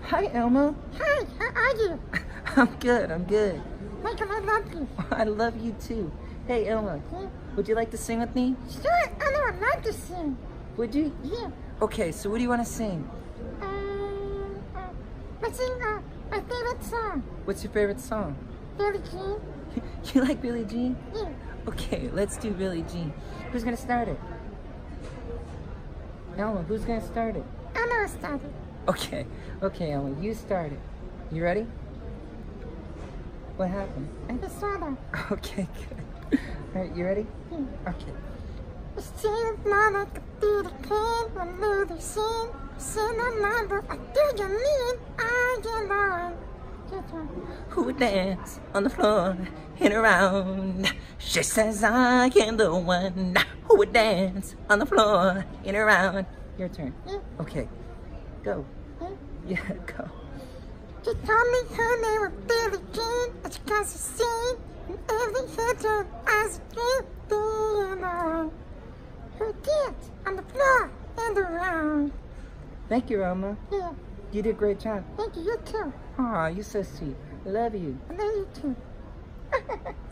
Hi, Elmo. Hi, how are you? I'm good, I'm good. Michael, I love you. I love you too. Hey, Elmo, would you like to sing with me? Sure, I know I love to sing. Would you? Yeah. Okay, so what do you want to sing? Let's sing my favorite song. What's your favorite song? Billie Jean. You like Billie Jean? Yeah. Okay, let's do Billie Jean. Who's gonna start it? Elmo, who's gonna start it? I know I started. Okay, Elmo, you start it. You ready? What happened? I just saw that. Okay, good. All right, you ready? Yeah. Okay. It seems not like a beauty queen when Luther seen. Seen a line, but I do you mean I get on. Who would dance on the floor and around? She says I am the one who would dance on the floor and around. Your turn. Yeah. Okay, go. Yeah. Yeah, go. She told me her name was Billie Jean, and she got to sing, and every hit her as a dream, being who dance on the floor and around. Thank you, Elmo. Yeah. You did a great job. Thank you, you too. Aw, you're so sweet. I love you. I love you too.